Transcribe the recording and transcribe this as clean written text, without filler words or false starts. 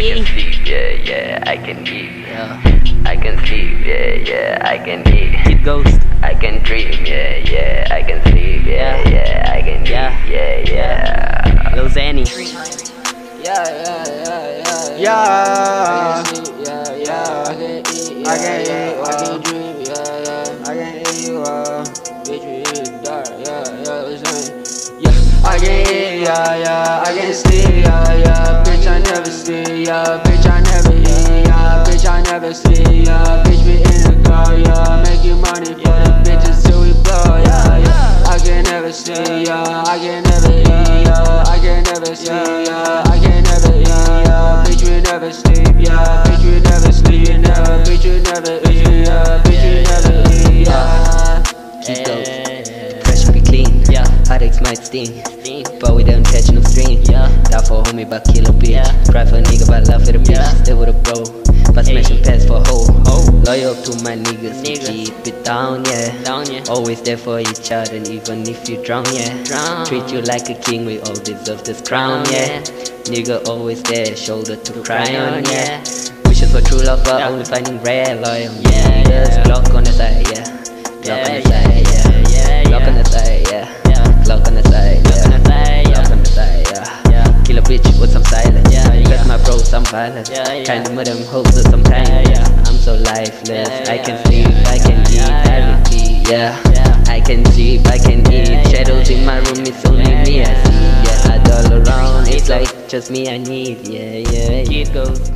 can sleep, yeah, yeah, I can eat. Yeah. I can sleep, yeah, yeah, I can eat. Keep ghost. I can dream, yeah, yeah, I can sleep, yeah, yeah, I can eat, yeah, yeah. Lil Xanny. Yeah. I can eat, I can dream, I can eat, bitch, we in the dark, I can eat, I can sleep, bitch, I never sleep, bitch, I never eat, bitch, I never sleep, bitch, we in the car, making money for the bitches till we blow, I can never sleep, I can never eat, I can never sleep, I can never eat, bitch, we never sleep, bitch, we never sleep, bitch, we never eat, bitch, we never eat, Keep ghost. Fresh be clean. Heartaches might sting, but we don't catch no string. Die for a homie, but kill a bitch. Cry for a nigga, but love for the bitch. Stay with a bro, but smashing past for a hoe. Loyal to my niggas, we keep it down, yeah. Always there for each other, and even if you drown, yeah. Treat you like a king, we all deserve this crown, yeah. Nigga always there, shoulder to cry on, yeah. Wishes for true love, but only finding rare loyal, yeah. Glock on the side, yeah. Glock on the side, yeah. Glock on the side, yeah. Glock on the side, yeah. Glock on the side, yeah. Kill a bitch with some silence, cause my bros some violent. Kinda with them hoes with some kindness. I'm so lifeless, I can sleep, I can eat, I repeat, yeah. I can sleep, I can eat. Shadows in my room, it's only me I see, yeah. I all around, it's like just me I need, yeah. It goes.